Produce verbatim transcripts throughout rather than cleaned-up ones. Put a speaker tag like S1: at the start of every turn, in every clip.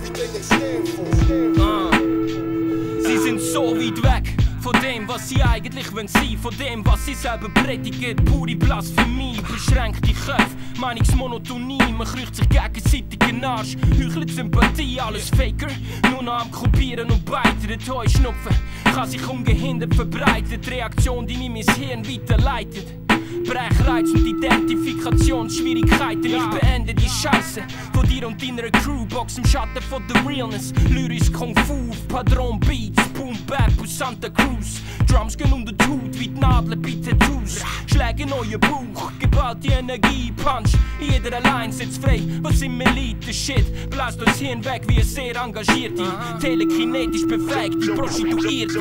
S1: everything they stand for.
S2: Uh. Sie sind so weit weg von dem, was sie eigentlich wollen sein, von dem, was sie selber predigen. Pure Blasphemie, beschränkte Köpfe, Meinungsmonotonie, man kriecht sich gegenseitig in den Arsch, heuchelt Sympathie, alles Faker, nur noch am Kopieren und Beitern. Die Heuschnupfen kann sich ungehindert verbreiten, die Reaktion, die nicht mein Hirn weiterleitet. Brechreiz und Identifikationsschwierigkeiten. Ich beende die Scheiße von dir und deiner Crew. Box im Schatten von der Realness. Lyrisch Kung Fu, Padron Beats, Boom Bap und Santa Cruz. Drums gehen um den Hut wie die Nadeln bei Tattoos. Schläge in euren Bauch, geballte Energie, Punch. Jeder allein sitzt frei, was in mir liegt. Der Shit bläst uns Hirn weg wie eine sehr engagierte, telekinetisch befähigte Prostituierte.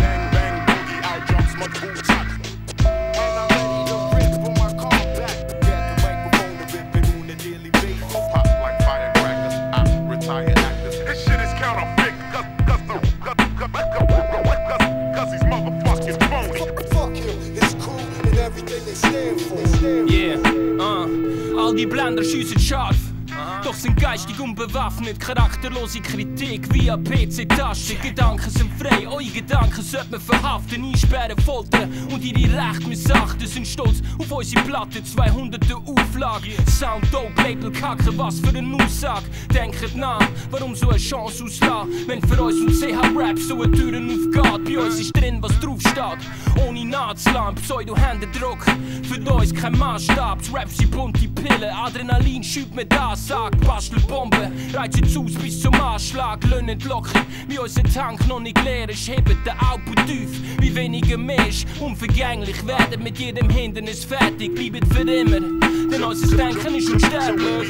S2: All die Blender schiessen scharf, doch sind geistig unbewaffnet. Charakterlose Kritik via P C-Tasche. Gedanken sind frei, eure Gedanken sollte man verhaften, einsperren, foltern und ihre Rechte missachten. Sind stolz auf unsere Platte, zweihunderte Auflage. Sound dope, Label kacke, was für eine Aussage. Denkt nach, warum so eine Chance auslassen, wenn für uns und C H-Rap so eine Türen aufgeht. Bei uns ist drin, was drauf steht, ohne nachzulassen. Pseudo-Händedruck, für uns kein Maßstab. Rap sie bunte Pillen, Adrenalin schübt mir das, sagt Bastelbomben, reizen aus bis zum Anschlag, löhnen locker, wie unser Tank noch nicht leer ist, heben den Output tief, wie weniger mehr ist, unvergänglich, werden mit jedem Hindernis fertig, bleiben für immer, denn unser Denken ist unsterblich.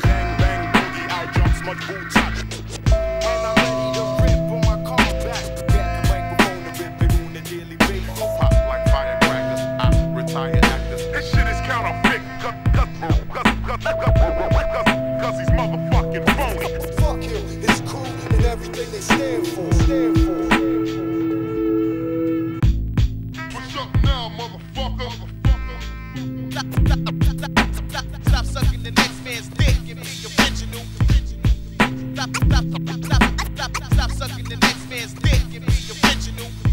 S3: Stop sucking the next man's dick and be original. Stop, stop, stop, stop, stop, stop sucking the next man's dick and be original.